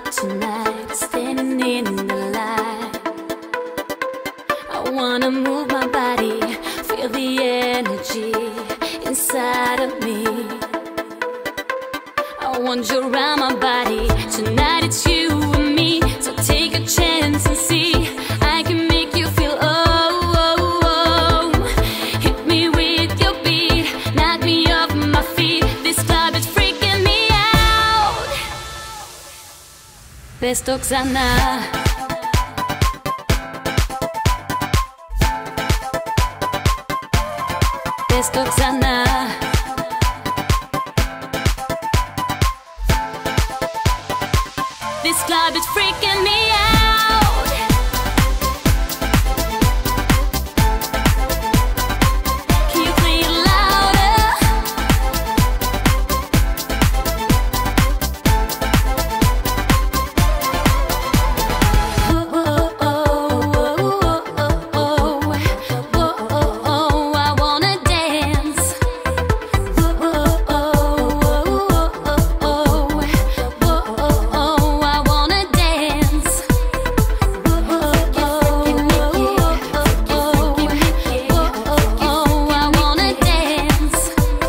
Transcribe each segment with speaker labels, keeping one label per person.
Speaker 1: Tonight, standing in the light, I wanna move my body, feel the energy inside of me. I want you around my body. Tonight it's you and me, so take a chance and see. I can make you feel hit me with your beat, knock me off my feet. This club is freaking me out. Πες το ξανά. Πες το ξανά. This club is freaking me out. Can you play it louder? Oh, oh, oh, oh, oh, oh, I wanna dance. Oh, oh, oh, oh, I wanna dance. Oh, oh, I wanna dance.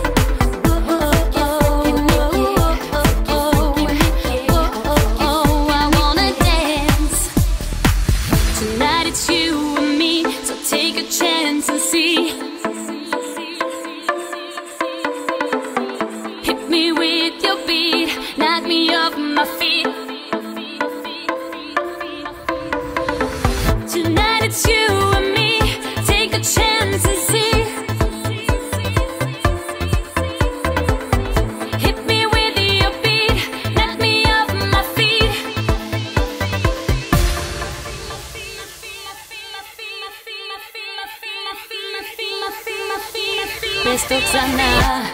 Speaker 1: I wanna dance. Tonight it's you and me, so take a chance and see. Hit me with your beat, knock me off my feet. Tonight it's you and me, take a chance and see. Hit me with your beat, knock me off my feet. Πες το ξανά.